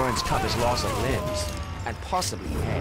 insurance covers loss of limbs, and possibly head.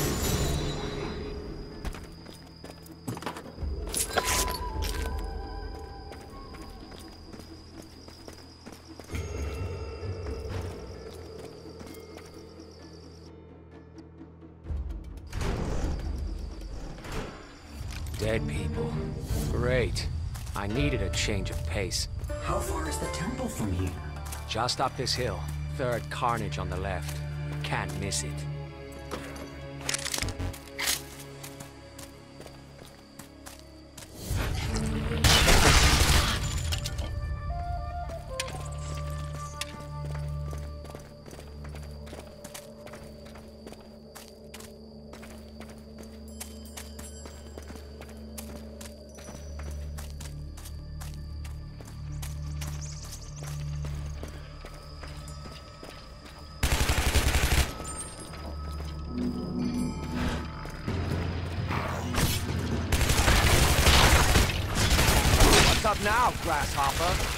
Dead people. Great. I needed a change of pace. How far is the temple from here? Just up this hill. Third carnage on the left. Can't miss it. Up now, grasshopper.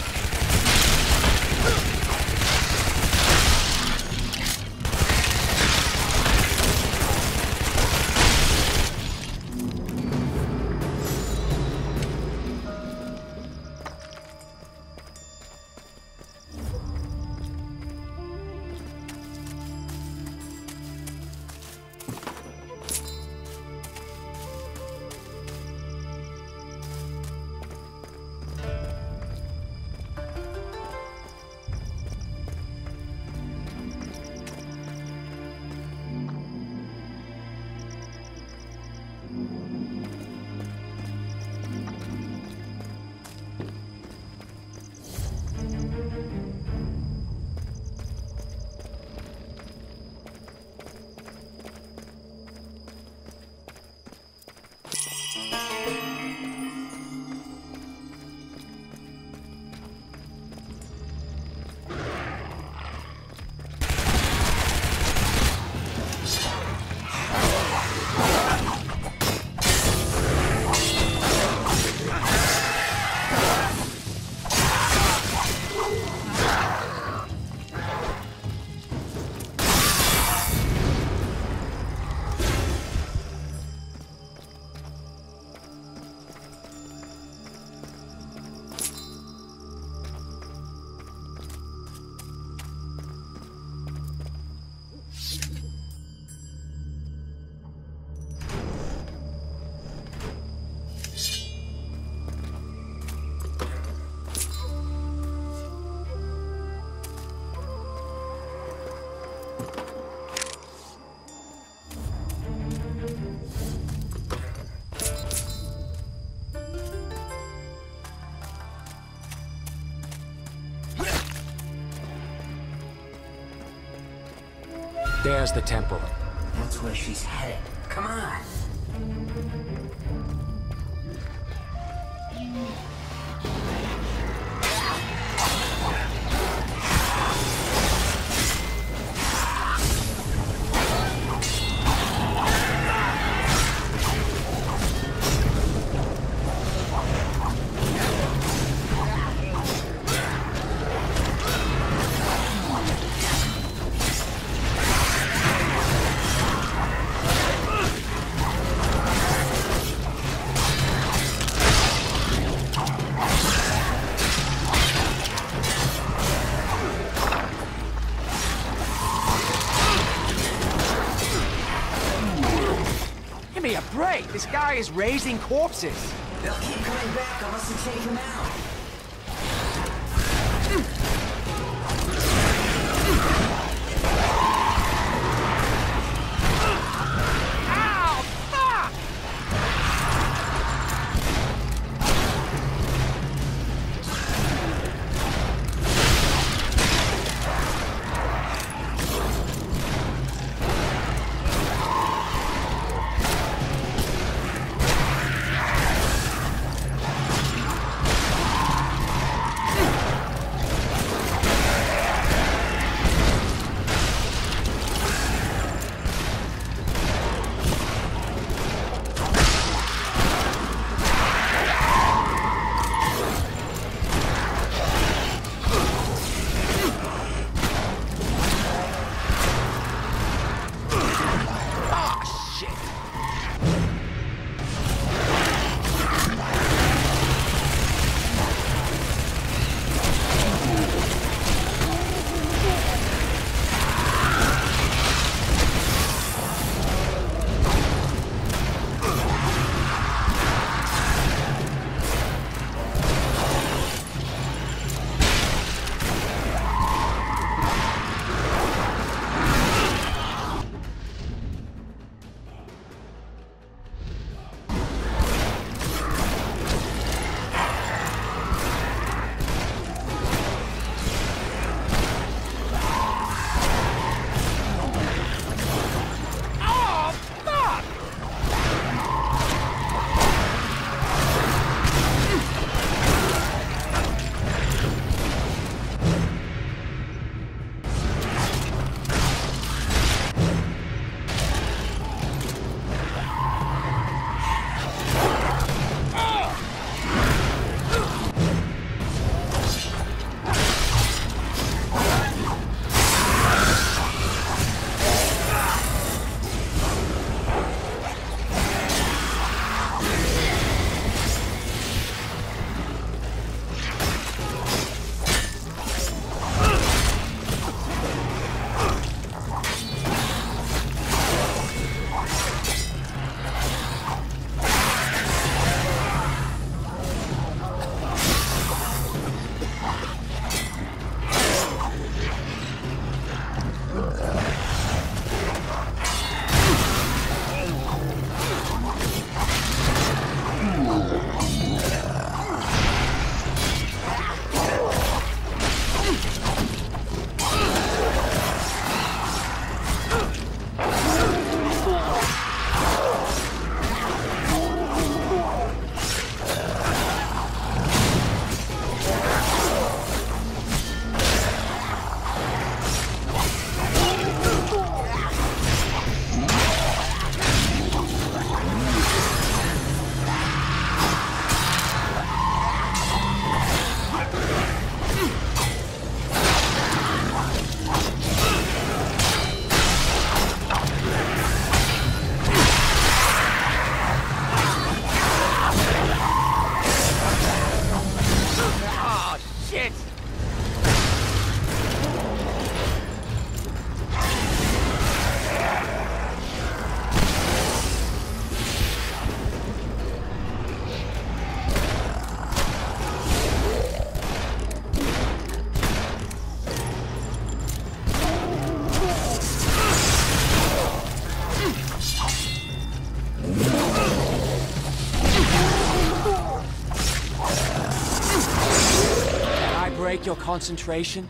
There's the temple. That's where she's headed. Come on. Give me a break! This guy is raising corpses! They'll keep coming back unless you take them out. Ow! Fuck! break your concentration?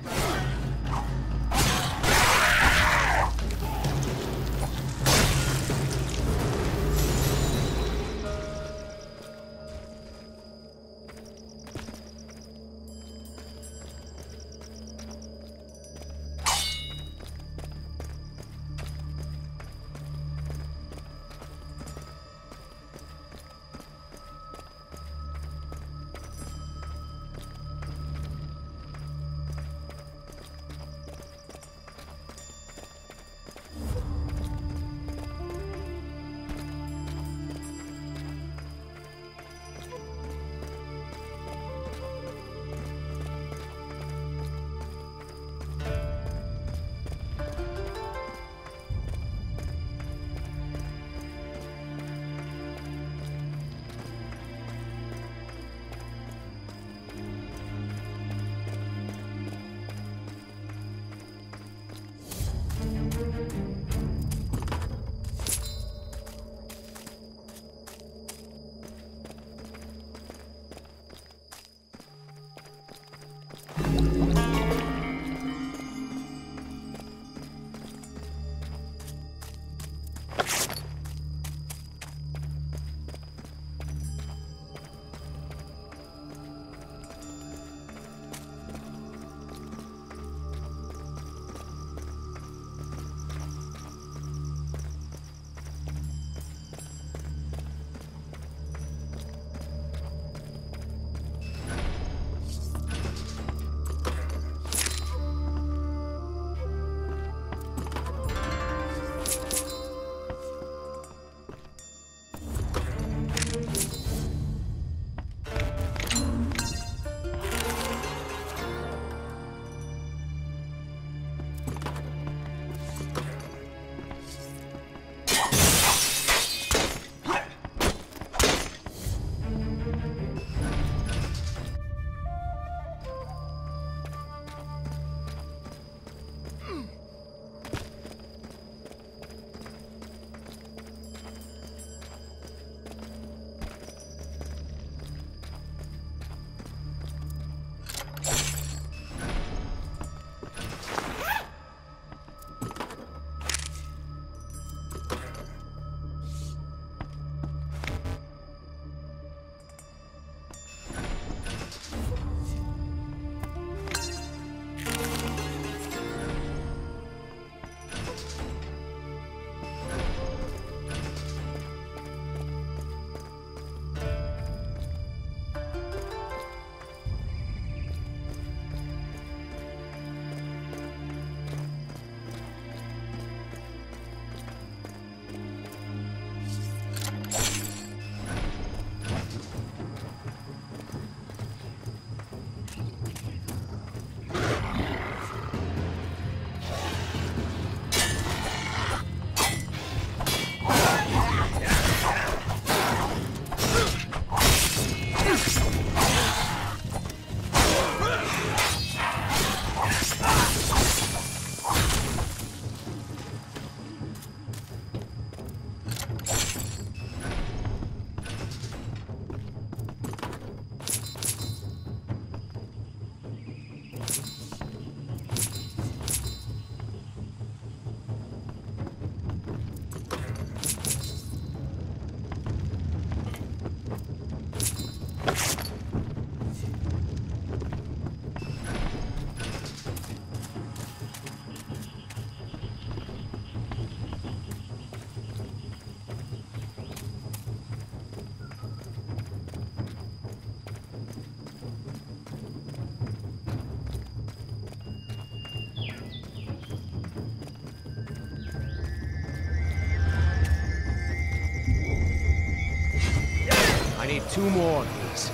I need 2 more of these.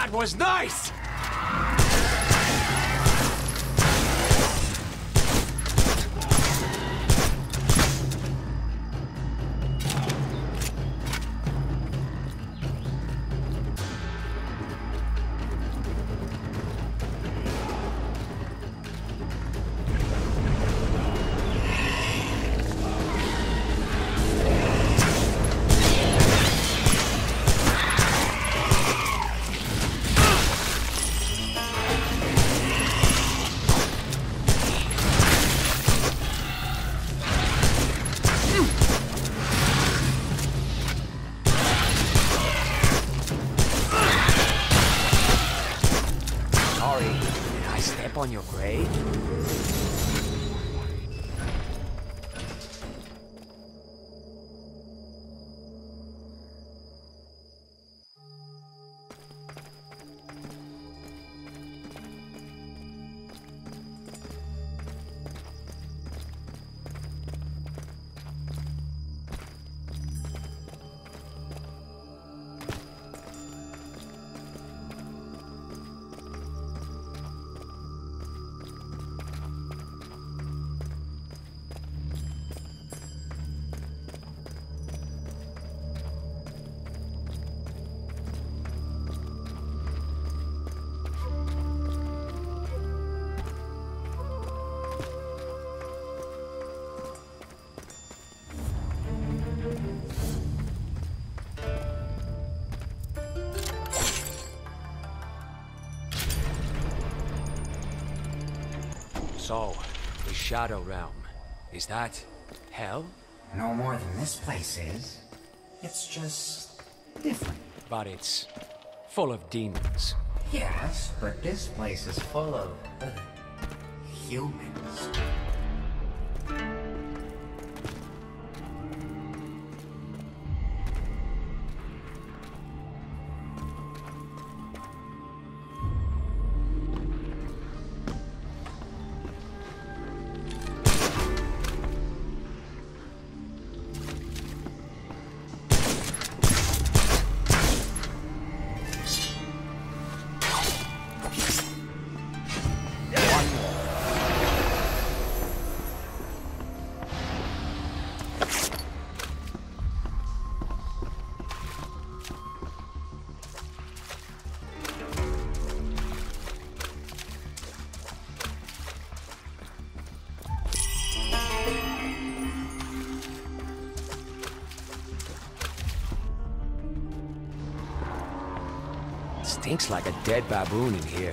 That was nice! On your grave? So, the Shadow Realm, is that hell? No more than this place is. It's just different. But it's full of demons. Yes, but this place is full of humans. Stinks like a dead baboon in here.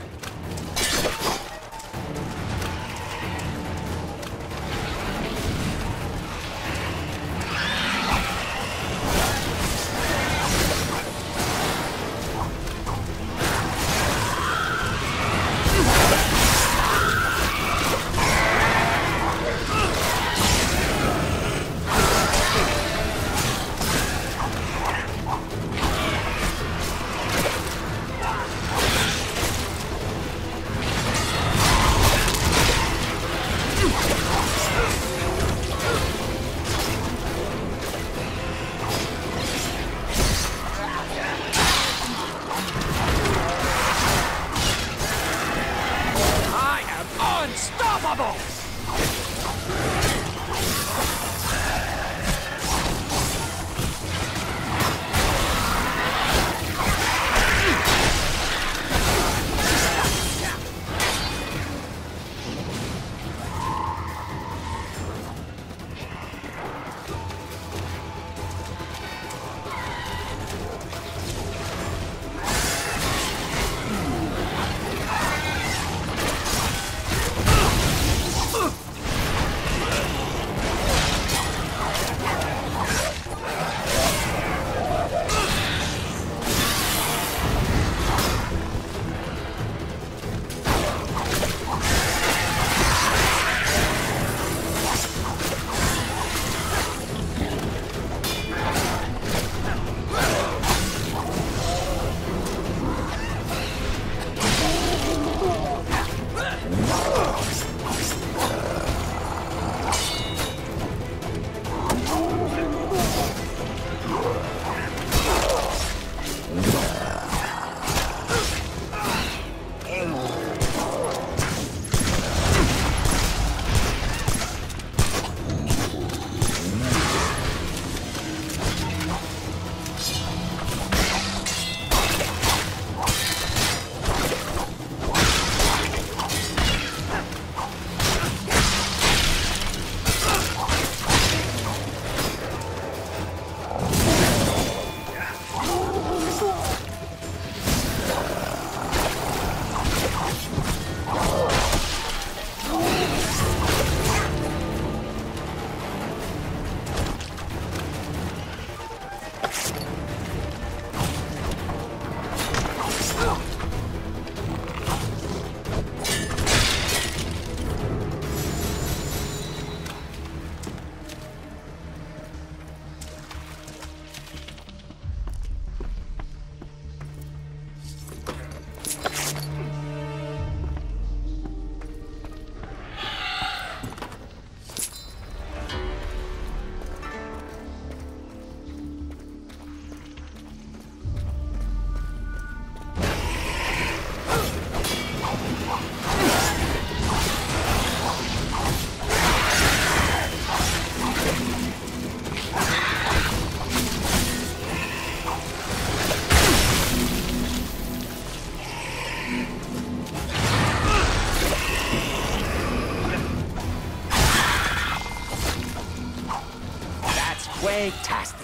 Quay-tastic.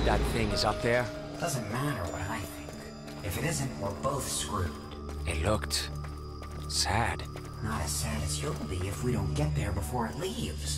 think that thing is up there? Doesn't matter what I think. If it isn't, we're both screwed. It looked... sad. Not as sad as you'll be if we don't get there before it leaves.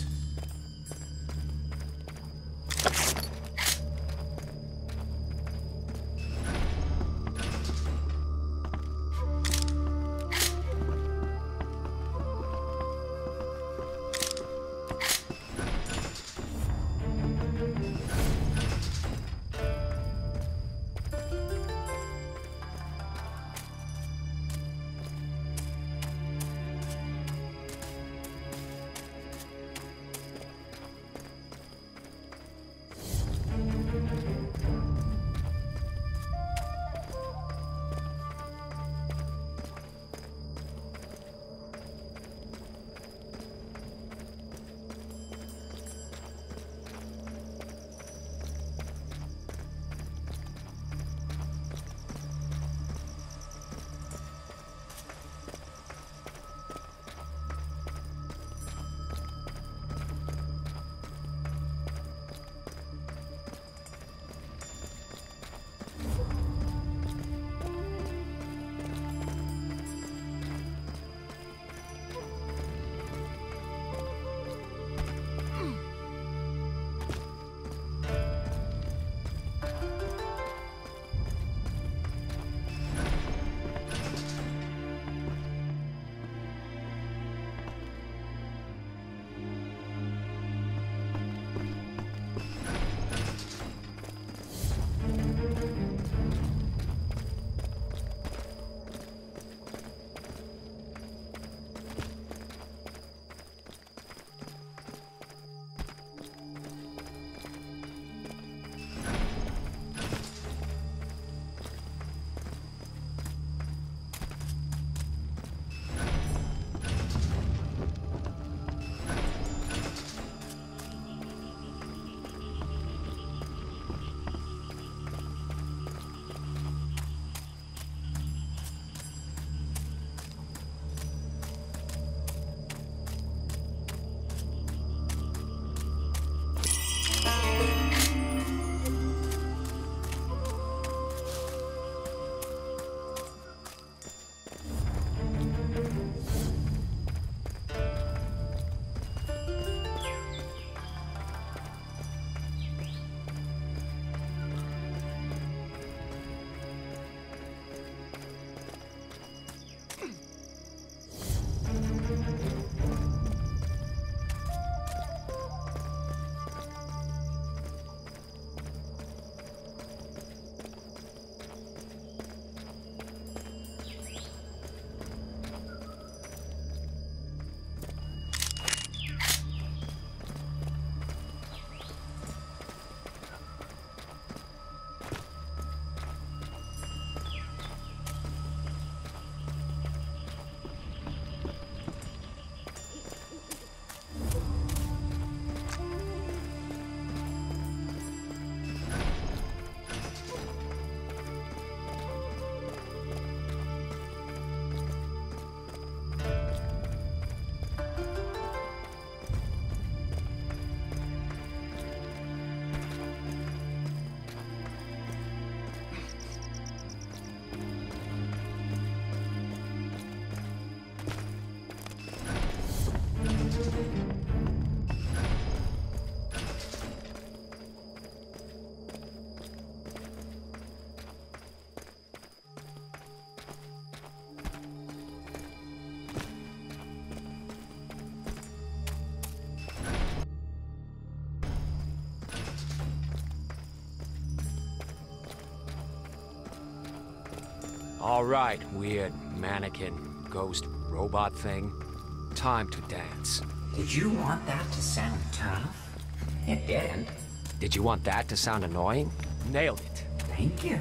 All right, weird mannequin, ghost, robot thing. Time to dance. Did you want that to sound tough? It didn't. Did you want that to sound annoying? Nailed it. Thank you.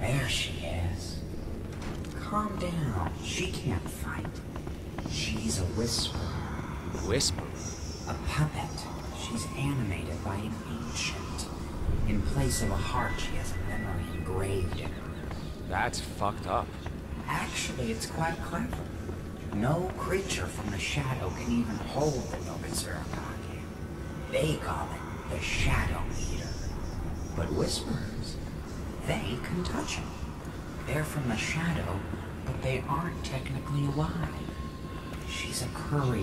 There she is. Calm down. She can't fight. She's a whisperer. Whisper? A puppet. She's animated by an ancient. In place of a heart, she has a memory engraved in her. That's fucked up. Actually, it's quite clever. No creature from the shadow can even hold the Nobitsurakage. They call it the Shadow Eater. But whisperers, they can touch him. They're from the shadow, but they aren't technically alive. She's a courier.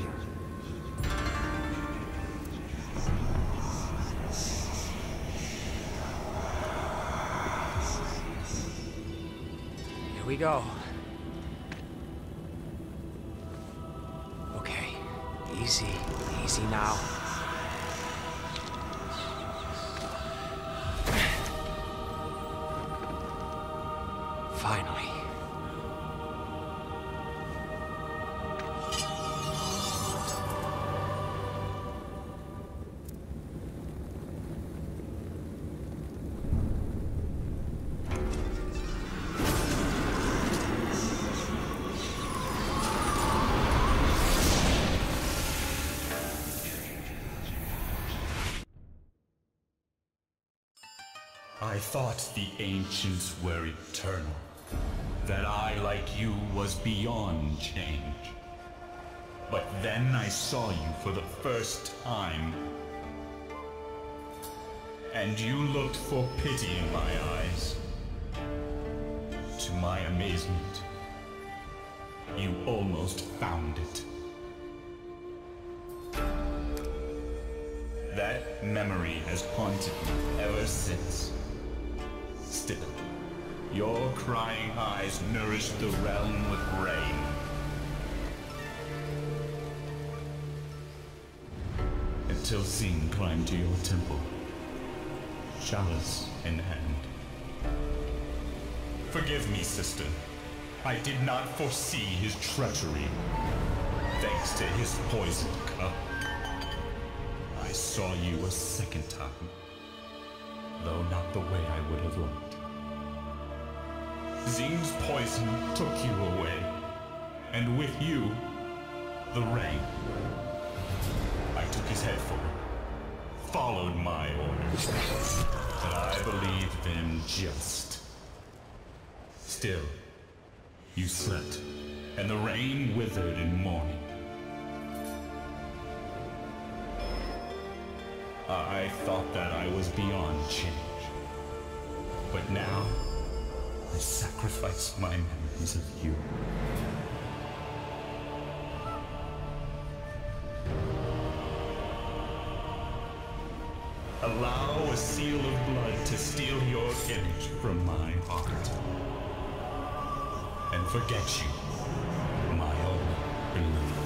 Here we go. Okay, easy, easy now. Finally. I thought the ancients were eternal, that I, like you, was beyond change. But then I saw you for the first time, and you looked for pity in my eyes. To my amazement, you almost found it. That memory has haunted me ever since. Still, your crying eyes nourished the realm with rain. Until Zing climbed to your temple, chalice in hand. Forgive me, sister. I did not foresee his treachery. Thanks to his poisoned cup, I saw you a second time, though not the way I would have liked. Zing's poison took you away, and with you, the rain. I took his head for it, followed my orders, but I believed them just. Still, you slept, and the rain withered in morning. I thought that I was beyond change, but now I sacrifice my memories of you. Allow a seal of blood to steal your image from my heart, and forget you, my only beloved.